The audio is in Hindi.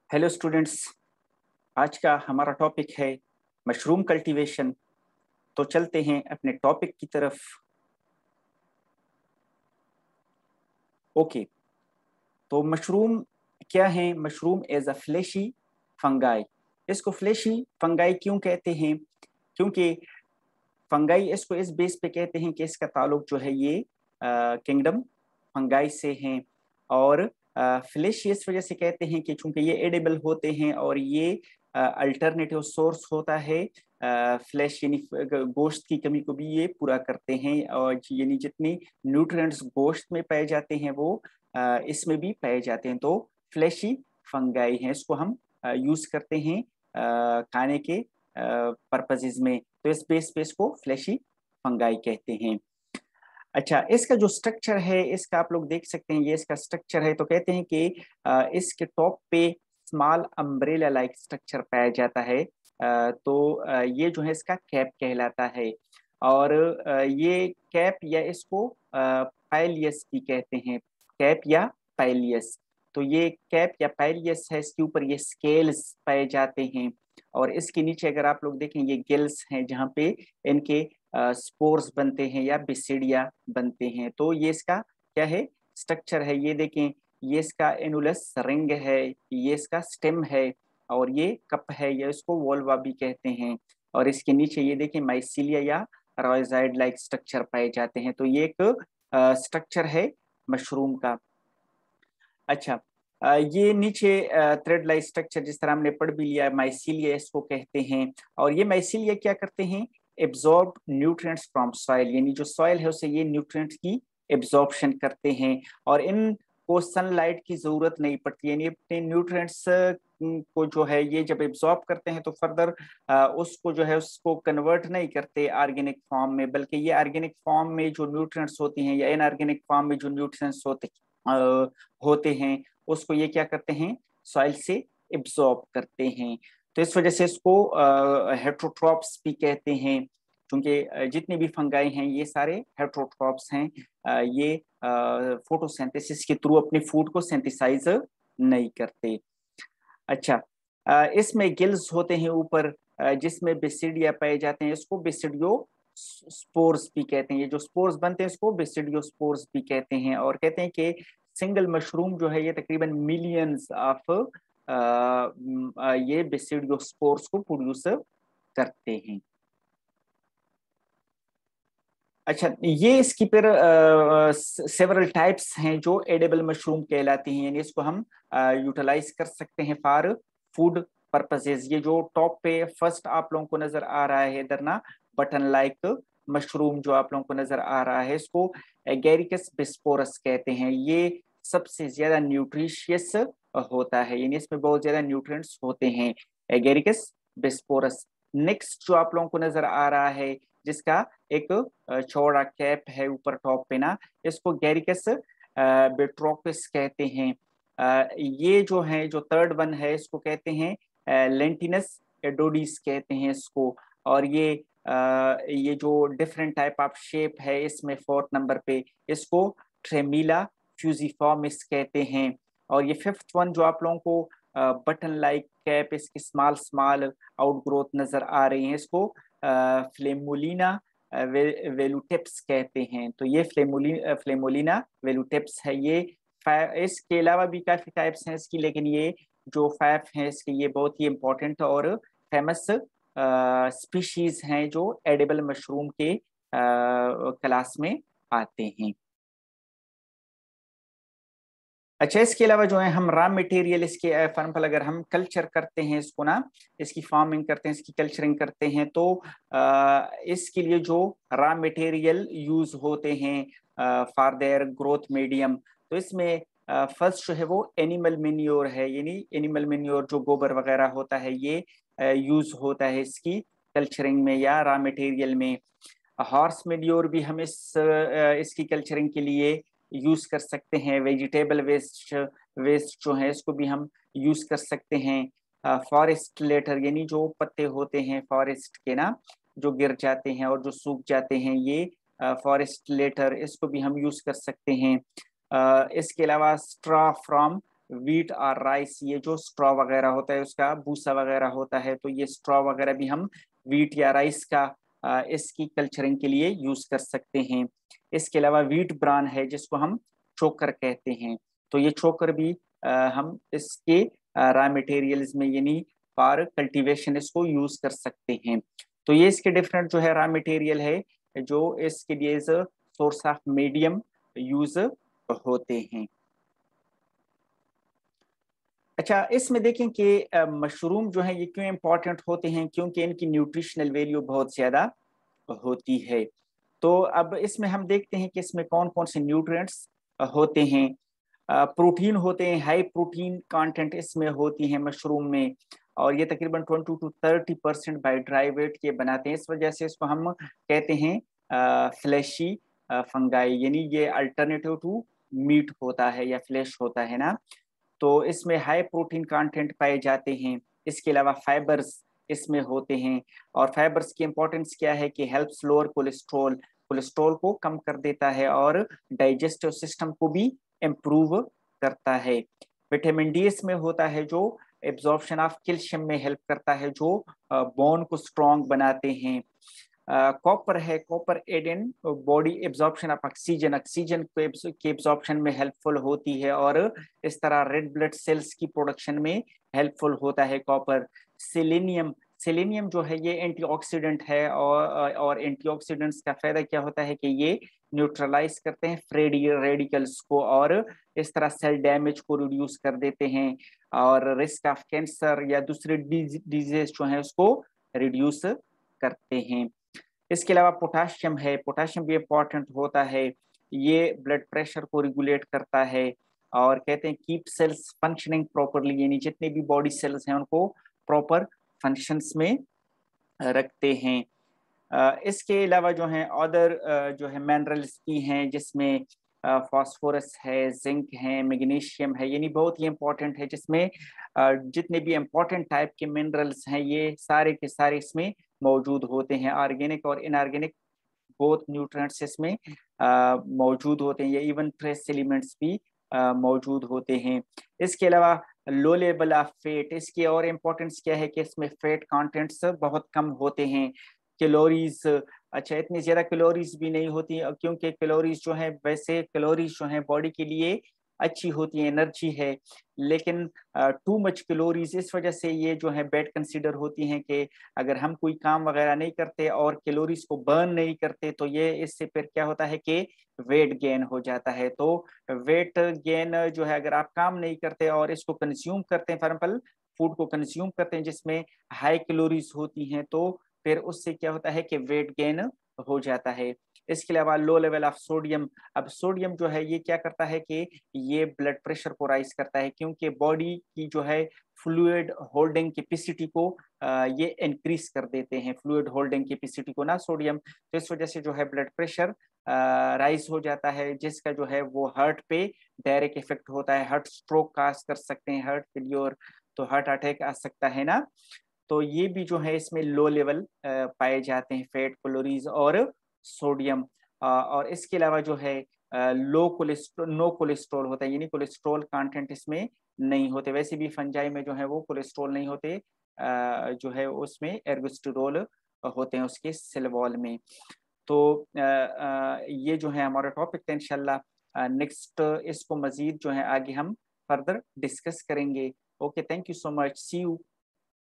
हेलो स्टूडेंट्स, आज का हमारा टॉपिक है मशरूम कल्टीवेशन। तो चलते हैं अपने टॉपिक की तरफ। ओके, तो मशरूम क्या है? Mushroom as a fleshy fungi. इसको फ्लेशी फंगाई क्यों कहते हैं? क्योंकि फंगाई इसको इस बेस पे कहते हैं कि इसका ताल्लुक जो है ये किंगडम फंगाई से है। और फ्लेश इस वजह से कहते हैं कि चूंकि ये एडिबल होते हैं और ये अल्टरनेटिव सोर्स होता है। फ्लेश यानी गोश्त की कमी को भी ये पूरा करते हैं, और यानी जितने न्यूट्रिएंट्स गोश्त में पाए जाते हैं वो इसमें भी पाए जाते हैं। तो फ्लेशी फंगाई हैं, इसको हम यूज करते हैं खाने के पर्पजेज में। तो इस बेस पे इसको फ्लेशी फंगाई कहते हैं। अच्छा, इसका जो स्ट्रक्चर है इसका आप लोग देख सकते हैं, ये इसका स्ट्रक्चर है। तो कहते हैं कि इसके टॉप पे स्मॉल अम्ब्रेला लाइक स्ट्रक्चर पाया जाता है। ये जो है इसका कैप कहलाता है। और ये कैप या इसको पाइलियस भी कहते हैं, कैप या पाइलियस। तो ये कैप या पाइलियस है, इसके ऊपर ये स्केल्स पाए जाते हैं। और इसके नीचे अगर आप लोग देखें ये गिल्स हैं जहाँ पे इनके स्पोर्स बनते हैं या बिसिडिया बनते हैं। तो ये इसका क्या है, स्ट्रक्चर है। ये देखें, ये इसका एनुलस रिंग है, ये इसका स्टेम है, और ये कप है, या इसको वोल्वा भी कहते हैं। और इसके नीचे ये देखें माइसीलिया या रॉयजाइड लाइक स्ट्रक्चर पाए जाते हैं। तो ये एक स्ट्रक्चर है मशरूम का। अच्छा, ये नीचे थ्रेड लाइक स्ट्रक्चर जिस तरह हमने पढ़ भी लिया, माइसीलिया इसको कहते हैं। और ये माइसीलिया क्या करते हैं? एब्जॉर्ब न्यूट्रिएंट्स फ्रॉम सॉइल, यानी जो सॉइल है उससे ये न्यूट्रिएंट्स की एब्जॉर्प्शन करते हैं। और इनको सनलाइट की जरूरत नहीं पड़ती, यानी अपने न्यूट्रिएंट्स को जो है ये जब एब्जॉर्ब करते हैं तो फर्दर उसको जो है उसको कन्वर्ट नहीं करते ऑर्गेनिक फॉर्म में, बल्कि ये ऑर्गेनिक फॉर्म में जो न्यूट्रिएंट्स होती हैं या इनऑर्गेनिक फॉर्म में जो न्यूट्रिएंट्स होते हैं उसको ये क्या करते हैं, सॉइल से एब्जॉर्ब करते हैं। तो इस वजह से इसको हेट्रोट्रॉप्स भी कहते हैं, क्योंकि जितने भी फंगाई हैं ये सारे हेट्रोट्रॉप्स हैं। ये फोटोसिंथेसिस के थ्रू अपने फूड को सिंथेसाइज नहीं करते। अच्छा, इसमें गिल्स होते हैं ऊपर, जिसमें बेसिडिया पाए जाते हैं, इसको बेसिडियो स्पोर्स भी कहते हैं। ये जो स्पोर्स बनते हैं इसको बेसिडियो स्पोर्स भी कहते हैं। और कहते हैं कि सिंगल मशरूम जो है ये तकरीबन मिलियंस ऑफ ये बेसिडियो स्पोर्स को प्रोड्यूस करते हैं। अच्छा, ये इसकी फिर सेवरल टाइप्स हैं जो एडेबल मशरूम कहलाती हैं, यानी इसको हम यूटिलाइज कर सकते हैं फॉर फूड पर्पसेस। ये जो टॉप पे फर्स्ट आप लोगों को नजर आ रहा है इधर ना, बटन लाइक मशरूम जो आप लोगों को नजर आ रहा है, इसको एगेरिकस बिस्पोरस कहते हैं। ये सबसे ज्यादा न्यूट्रिशियस होता है, यानी इसमें बहुत ज्यादा न्यूट्रिएंट्स होते हैं, एगेरिकस बिस्पोरस। नेक्स्ट जो आप लोगों को नजर आ रहा है जिसका एक चौड़ा कैप है ऊपर टॉप पे ना, इसको गैरिकस बेट्रोपिस कहते हैं। ये जो है जो थर्ड वन है इसको कहते हैं लेंटिनस एडोडिस कहते हैं इसको। और ये जो डिफरेंट टाइप ऑफ शेप है इसमें फोर्थ नंबर पे, इसको ट्रेमिला फ्यूजिफॉर्मिस कहते हैं। और ये फिफ्थ वन जो आप लोगों को बटन लाइक कैप, इसकी स्मॉल स्मॉल आउटग्रोथ नजर आ रही है, इसको फ्लेमोलिना वेलुटेप्स कहते हैं। तो ये फ्लेमोलिना वेलुटेप्स है। ये इसके अलावा भी काफी टाइप्स हैं इसकी, लेकिन ये जो 5 हैं इसके ये बहुत ही इंपॉर्टेंट और फेमस स्पीशीज हैं जो एडिबल मशरूम के क्लास में आते हैं। अच्छा, इसके अलावा जो है हम रॉ मटेरियल इसके फॉर्म अगर हम कल्चर करते हैं इसको ना, इसकी फार्मिंग करते हैं, इसकी कल्चरिंग करते हैं, तो इसके लिए जो रॉ मटेरियल यूज होते हैं फॉर देयर ग्रोथ मीडियम, तो इसमें फर्स्ट जो है वो एनिमल मेन्योर है, यानी एनिमल मेन्योर जो गोबर वगैरह होता है ये यूज होता है इसकी कल्चरिंग में या रॉ मटेरियल में। हॉर्स मेन्योर भी हम इसकी कल्चरिंग के लिए यूज कर सकते हैं। वेजिटेबल वेस्ट जो है इसको भी हम यूज कर सकते हैं। फॉरेस्ट लेटर, यानी जो पत्ते होते हैं फॉरेस्ट के ना, जो गिर जाते हैं और जो सूख जाते हैं, ये फॉरेस्ट लेटर, इसको भी हम यूज कर सकते हैं। इसके अलावा स्ट्रॉ फ्रॉम वीट और राइस, ये जो स्ट्रॉ वगैरह होता है उसका भूसा वगैरह होता है, तो ये स्ट्रॉ वगैरह भी हम वीट या राइस का इसकी कल्चरिंग के लिए यूज कर सकते हैं। इसके अलावा वीट ब्रान है जिसको हम चोकर कहते हैं, तो ये चोकर भी हम इसके रॉ मटेरियल्स में यानी फॉर कल्टीवेशन इसको यूज कर सकते हैं। तो ये इसके डिफरेंट जो है रॉ मटेरियल है जो इसके लिए सोर्स ऑफ मीडियम यूज होते हैं। अच्छा, इसमें देखें कि मशरूम जो है ये क्यों इम्पोर्टेंट होते हैं, क्योंकि इनकी न्यूट्रिशनल वैल्यू बहुत ज़्यादा होती है। तो अब इसमें हम देखते हैं कि इसमें कौन कौन से न्यूट्रिएंट्स होते हैं। प्रोटीन होते हैं, हाई प्रोटीन कंटेंट इसमें होती है मशरूम में, और ये तकरीबन 20 to 30% बाई ड्राई वेट के बनाते हैं। इस वजह से इसको हम कहते हैं फ्लैशी फंगाई, यानी ये अल्टरनेटिव टू मीट होता है या फ्लैश होता है ना। तो इसमें हाई प्रोटीन कंटेंट पाए जाते हैं। इसके अलावा फाइबर्स इसमें होते हैं, और फाइबर्स की इंपॉर्टेंस क्या है कि हेल्प्स लोअर कोलेस्ट्रॉल, कोलेस्ट्रॉल को कम कर देता है और डाइजेस्टिव सिस्टम को भी इम्प्रूव करता है। विटामिन डी इसमें होता है जो एब्जॉर्प्शन ऑफ कैल्शियम में हेल्प करता है, जो बोन को स्ट्रॉन्ग बनाते हैं। कॉपर है, copper aid in body absorption of oxygen, oxygen के एब्जॉर्प्शन में हेल्पफुल होती है, और इस तरह रेड ब्लड सेल्स की प्रोडक्शन में हेल्पफुल होता है कॉपर। सेलेनियम, सेलेनियम जो है ये एंटीऑक्सीडेंट है, और एंटीऑक्सीडेंट्स का फायदा क्या होता है कि ये न्यूट्रलाइज करते हैं फ्री रेडिकल्स को, और इस तरह सेल डैमेज को रिड्यूस कर देते हैं, और रिस्क ऑफ कैंसर या दूसरे डिजीज जो है उसको रिड्यूस करते हैं। इसके अलावा पोटाशियम है, पोटाशियम भी इम्पोर्टेंट होता है, ये ब्लड प्रेशर को रेगुलेट करता है, और कहते हैं कीप सेल्स फंक्शनिंग प्रॉपरली, यानी जितने भी बॉडी सेल्स हैं उनको प्रॉपर फंक्शंस में रखते हैं। इसके अलावा जो है अदर जो है मिनरल्स भी हैं, जिसमें फास्फोरस है, जिंक है, मैग्नीशियम है, यानी बहुत ही इंपॉर्टेंट है, जिसमें जितने भी इंपॉर्टेंट टाइप के मिनरल्स हैं ये सारे के सारे इसमें मौजूद होते हैं। ऑर्गेनिक और इनऑर्गेनिक बोथ न्यूट्रिएंट्स इसमें मौजूद होते हैं, या इवन ट्रेस एलिमेंट्स भी मौजूद होते हैं। इसके अलावा लो लेवल ऑफ फैट, इसकी और इम्पोर्टेंस क्या है कि इसमें फैट कंटेंट्स बहुत कम होते हैं। कैलोरीज, अच्छा इतनी ज्यादा कैलोरीज भी नहीं होती, क्योंकि कैलोरीज जो है, वैसे कैलोरीज जो है बॉडी के लिए अच्छी होती है, एनर्जी है, लेकिन टू मच कैलोरीज इस वजह से ये जो है बैड कंसीडर होती हैं कि अगर हम कोई काम वगैरह नहीं करते और कैलोरीज को बर्न नहीं करते तो ये इससे फिर क्या होता है कि वेट गेन हो जाता है। तो वेट गेन जो है, अगर आप काम नहीं करते और इसको कंज्यूम करते हैं, फॉर एग्जाम्पल फूड को कंज्यूम करते हैं जिसमें हाई कैलोरीज होती हैं, तो फिर उससे क्या होता है कि वेट गेन हो जाता है। इसके अलावा लो लेवल ऑफ सोडियम, अब सोडियम जो है ये क्या करता है कि ये ब्लड प्रेशर को राइज करता है, क्योंकि बॉडी की जो है फ्लूइड होल्डिंग कैपेसिटी को ये इंक्रीज कर देते हैं, फ्लूइड होल्डिंग कैपेसिटी को ना सोडियम। तो इस वजह से जो है ब्लड प्रेशर राइज हो जाता है, जिसका जो है वो हार्ट पे डायरेक्ट इफेक्ट होता है, हार्ट स्ट्रोक काज कर सकते हैं, हार्ट फेलियर, तो हार्ट अटैक आ सकता है ना। तो ये भी जो है इसमें लो लेवल पाए जाते हैं, फैट, कैलोरीज और सोडियम। और इसके अलावा जो है लो कोलेस्ट्रॉल, नो कोलेस्ट्रॉल होता है, यानी कोलेस्ट्रॉल कंटेंट इसमें नहीं होते। वैसे भी फंजाई में जो है वो कोलेस्ट्रॉल नहीं होते, जो है उसमें एर्गोस्टेरोल होते हैं उसके सेल वॉल में। तो ये जो है हमारा टॉपिक था, इंशाल्लाह नेक्स्ट इसको मजीद जो है आगे हम फर्दर डिस्कस करेंगे। Okay, thank you so much, see you.